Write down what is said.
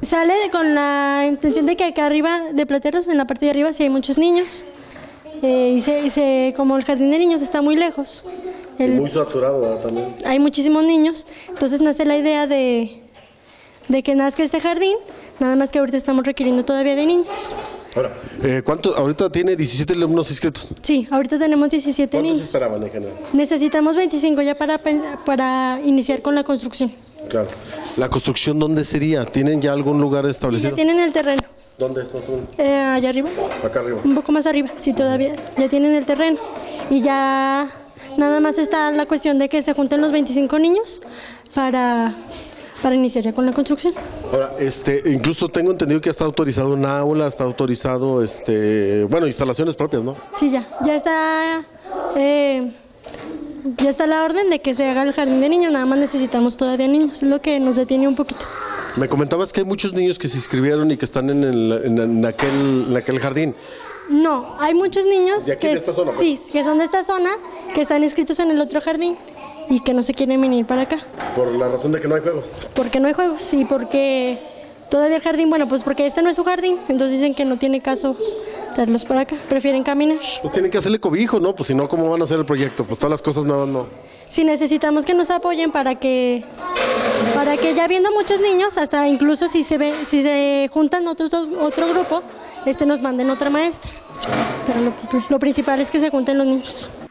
Sale con la intención de que acá arriba de Plateros, en la parte de arriba, sí hay muchos niños. Como el jardín de niños está muy lejos. Muy saturado, ¿verdad? También. Hay muchísimos niños, entonces nace la idea de que nazca este jardín, nada más que ahorita estamos requiriendo todavía de niños. Ahora, ¿cuánto? Ahorita tiene 17 alumnos inscritos. Sí, ahorita tenemos 17 niños. ¿Cuántos esperaban en general? Necesitamos 25 ya para iniciar con la construcción. Claro. ¿La construcción dónde sería? ¿Tienen ya algún lugar establecido? Ya tienen el terreno. ¿Dónde es más o menos? Allá arriba. Acá arriba. Un poco más arriba, sí, todavía. Ya tienen el terreno. Y ya nada más está la cuestión de que se junten los 25 niños para iniciar ya con la construcción. Ahora, incluso tengo entendido que está autorizado una aula, está autorizado, instalaciones propias, ¿no? Sí, ya está la orden de que se haga el jardín de niños, nada más necesitamos todavía niños, es lo que nos detiene un poquito. Me comentabas que hay muchos niños que se inscribieron y que están en aquel jardín. No, hay muchos niños ¿De aquí, de esta zona, pues? Sí, que son de esta zona, que están inscritos en el otro jardín y que no se quieren venir para acá. ¿Por la razón de que no hay juegos? Porque no hay juegos y porque todavía el jardín, bueno, pues porque este no es su jardín, entonces dicen que no tiene caso traerlos para acá, prefieren caminar. Pues tienen que hacerle cobijo, ¿no? Pues si no, ¿cómo van a hacer el proyecto? Pues todas las cosas nuevas no. Sí, necesitamos que nos apoyen para que ya viendo muchos niños, hasta incluso si se juntan otro grupo, nos manden otra maestra. Pero lo principal es que se junten los niños.